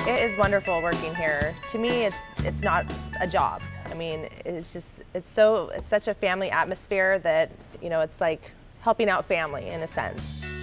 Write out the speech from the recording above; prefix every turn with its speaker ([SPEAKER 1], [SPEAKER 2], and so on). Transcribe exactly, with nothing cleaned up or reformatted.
[SPEAKER 1] It is wonderful working here. To me, it's it's not a job. I mean, it's just it's so it's such a family atmosphere that, you know, it's like helping out family in a sense.